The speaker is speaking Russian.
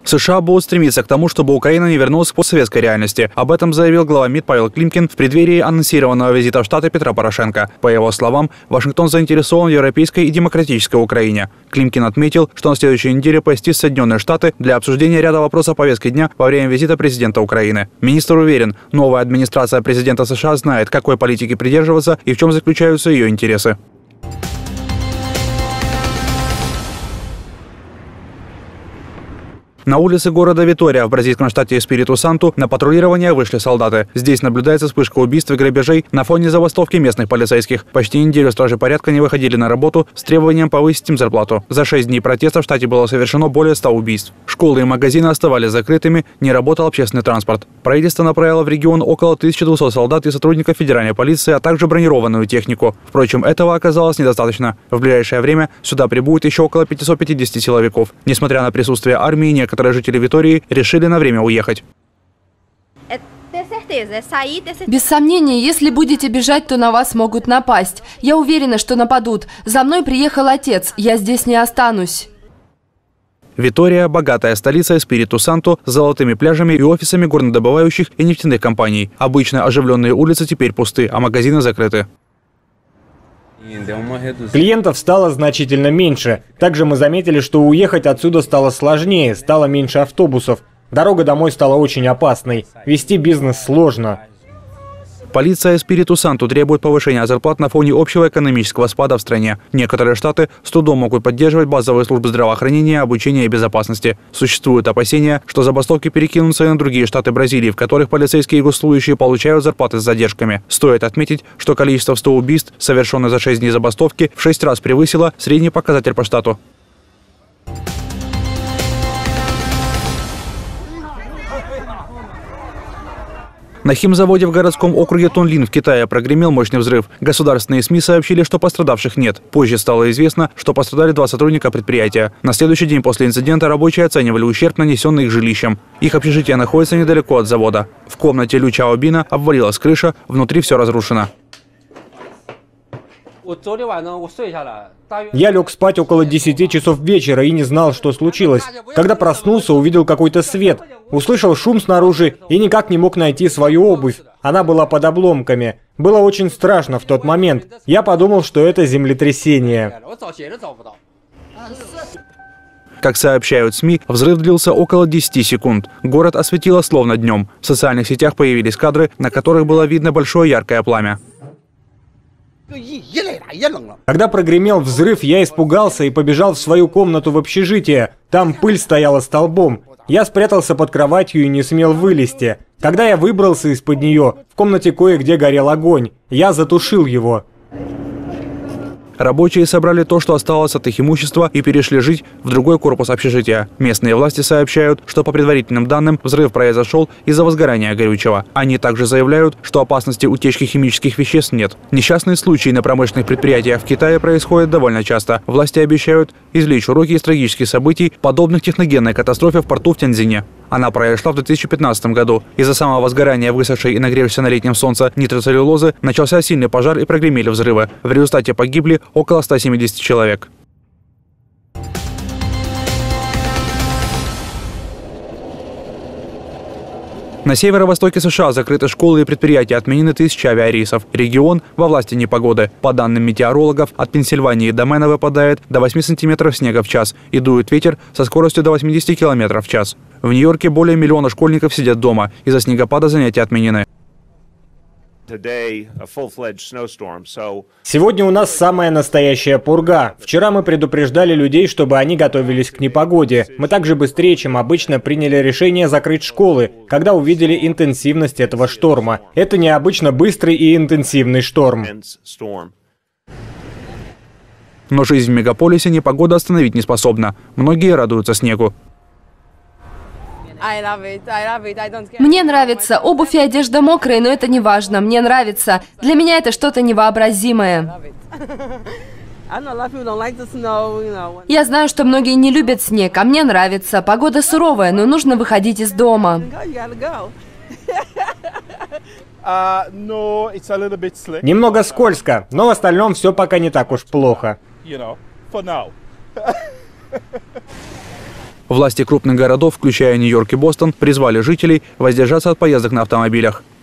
США будут стремиться к тому, чтобы Украина не вернулась к постсоветской реальности. Об этом заявил глава МИД Павел Климкин в преддверии анонсированного визита в Штаты Петра Порошенко. По его словам, Вашингтон заинтересован в европейской и демократической Украине. Климкин отметил, что на следующей неделе посетит Соединенные Штаты для обсуждения ряда вопросов повестки дня во время визита президента Украины. Министр уверен, новая администрация президента США знает, какой политики придерживаться и в чем заключаются ее интересы. На улице города Витория в бразильском штате Эспириту-Санту на патрулирование вышли солдаты. Здесь наблюдается вспышка убийств и грабежей на фоне забастовки местных полицейских. Почти неделю стражи порядка не выходили на работу с требованием повысить им зарплату. За 6 дней протеста в штате было совершено более 100 убийств. Школы и магазины оставались закрытыми, не работал общественный транспорт. Правительство направило в регион около 1200 солдат и сотрудников федеральной полиции, а также бронированную технику. Впрочем, этого оказалось недостаточно. В ближайшее время сюда прибудет еще около 550 силовиков. Несмотря на присутствие армии, некоторые жители Витории решили на время уехать. Без сомнения, если будете бежать, то на вас могут напасть. Я уверена, что нападут. За мной приехал отец. Я здесь не останусь. Витория – богатая столица Эспириту-Санту с золотыми пляжами и офисами горнодобывающих и нефтяных компаний. Обычно оживленные улицы теперь пусты, а магазины закрыты. Клиентов стало значительно меньше. Также мы заметили, что уехать отсюда стало сложнее, стало меньше автобусов. Дорога домой стала очень опасной. Вести бизнес сложно. Полиция Эспириту-Санту требует повышения зарплат на фоне общего экономического спада в стране. Некоторые штаты с трудом могут поддерживать базовые службы здравоохранения, обучения и безопасности. Существуют опасения, что забастовки перекинутся и на другие штаты Бразилии, в которых полицейские и госслужащие получают зарплаты с задержками. Стоит отметить, что количество 100 убийств, совершенных за 6 дней забастовки, в 6 раз превысило средний показатель по штату. На химзаводе в городском округе Тунлин в Китае прогремел мощный взрыв. Государственные СМИ сообщили, что пострадавших нет. Позже стало известно, что пострадали 2 сотрудника предприятия. На следующий день после инцидента рабочие оценивали ущерб, нанесенный их жилищем. Их общежитие находится недалеко от завода. В комнате Лю Чаобина обвалилась крыша, внутри все разрушено. Я лег спать около 10 часов вечера и не знал, что случилось. Когда проснулся, увидел какой-то свет. Услышал шум снаружи и никак не мог найти свою обувь. Она была под обломками. Было очень страшно в тот момент. Я подумал, что это землетрясение. Как сообщают СМИ, взрыв длился около 10 секунд. Город осветило словно днем. В социальных сетях появились кадры, на которых было видно большое яркое пламя. Когда прогремел взрыв, я испугался и побежал в свою комнату в общежитие. Там пыль стояла столбом. Я спрятался под кроватью и не смел вылезти. Когда я выбрался из-под нее, в комнате кое-где горел огонь. Я затушил его. Рабочие собрали то, что осталось от их имущества, и перешли жить в другой корпус общежития. Местные власти сообщают, что по предварительным данным взрыв произошел из-за возгорания горючего. Они также заявляют, что опасности утечки химических веществ нет. Несчастные случаи на промышленных предприятиях в Китае происходят довольно часто. Власти обещают извлечь уроки из трагических событий, подобных техногенной катастрофе в порту в Тяньцзине. Она произошла в 2015 году. Из-за самого возгорания высохшей и нагревшейся на летнем солнце нитроцеллюлозы начался сильный пожар и прогремели взрывы. В результате погибли около 170 человек. На северо-востоке США закрыты школы и предприятия, отменены 1000 авиарейсов. Регион во власти непогоды. По данным метеорологов, от Пенсильвании до Мэна выпадает до 8 сантиметров снега в час и дует ветер со скоростью до 80 километров в час. В Нью-Йорке более 1 миллиона школьников сидят дома. Из-за снегопада занятия отменены. Сегодня у нас самая настоящая пурга. Вчера мы предупреждали людей, чтобы они готовились к непогоде. Мы также быстрее, чем обычно, приняли решение закрыть школы, когда увидели интенсивность этого шторма. Это необычно быстрый и интенсивный шторм. Но жизнь в мегаполисе непогода остановить не способна. Многие радуются снегу. Мне нравится. Обувь и одежда мокрые, но это не важно. Мне нравится. Для меня это что-то невообразимое. Я знаю, что многие не любят снег, а мне нравится. Погода суровая, но нужно выходить из дома. Немного скользко, но в остальном все пока не так уж плохо. Власти крупных городов, включая Нью-Йорк и Бостон, призвали жителей воздержаться от поездок на автомобилях.